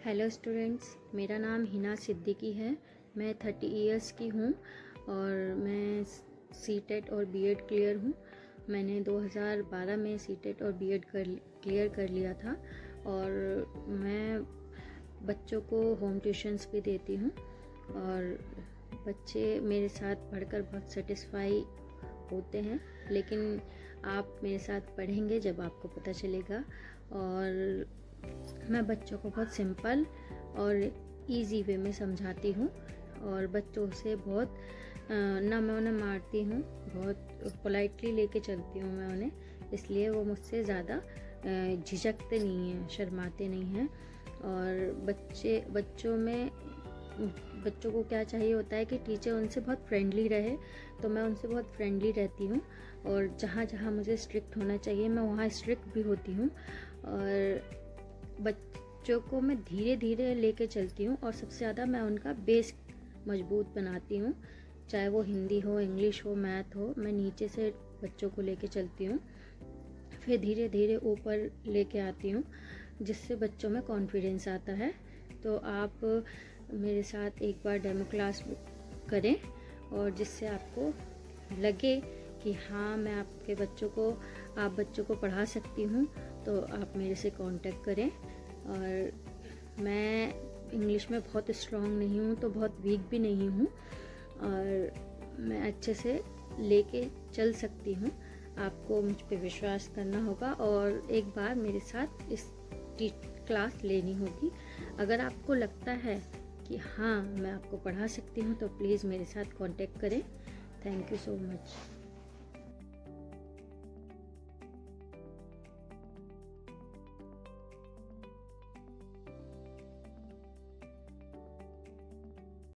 Hello students, मेरा नाम हिना सिद्दीकी है। मैं 30 इयर्स की हूँ और मैं सीटेट और बीएड क्लियर हूँ। मैंने 2012 में सीटेट और बीएड क्लियर कर लिया था और मैं बच्चों को होम ट्यूशन्स भी देती हूँ और बच्चे मेरे साथ पढ़कर बहुत सेटिस्फाई होते हैं। लेकिन आप मेरे साथ पढ़ेंगे जब आपको पता चलेगा। और मैं बच्चों को बहुत सिंपल और इजी वे में समझाती हूँ और बच्चों से बहुत ना मैं उन्हें मारती हूँ, बहुत पोलाइटली लेके चलती हूँ मैं उन्हें, इसलिए वो मुझसे ज़्यादा झिझकते नहीं हैं, शर्माते नहीं हैं। और बच्चों को क्या चाहिए होता है कि टीचर उनसे बहुत फ्रेंडली रहे, तो मैं उनसे बहुत फ्रेंडली रहती हूँ और जहाँ जहाँ मुझे स्ट्रिक्ट होना चाहिए मैं वहाँ स्ट्रिक्ट भी होती हूँ। और बच्चों को मैं धीरे धीरे लेके चलती हूँ और सबसे ज़्यादा मैं उनका बेस मजबूत बनाती हूँ, चाहे वो हिंदी हो, इंग्लिश हो, मैथ हो। मैं नीचे से बच्चों को लेके चलती हूँ, फिर धीरे धीरे ऊपर लेके आती हूँ, जिससे बच्चों में कॉन्फिडेंस आता है। तो आप मेरे साथ एक बार डेमो क्लास करें और जिससे आपको लगे कि हाँ, मैं आपके बच्चों को पढ़ा सकती हूँ, तो आप मेरे से कांटेक्ट करें। और मैं इंग्लिश में बहुत स्ट्रांग नहीं हूँ, तो बहुत वीक भी नहीं हूँ और मैं अच्छे से लेके चल सकती हूँ। आपको मुझ पे विश्वास करना होगा और एक बार मेरे साथ इस क्लास लेनी होगी। अगर आपको लगता है कि हाँ, मैं आपको पढ़ा सकती हूँ, तो प्लीज़ मेरे साथ कांटेक्ट करें। Thank you so much.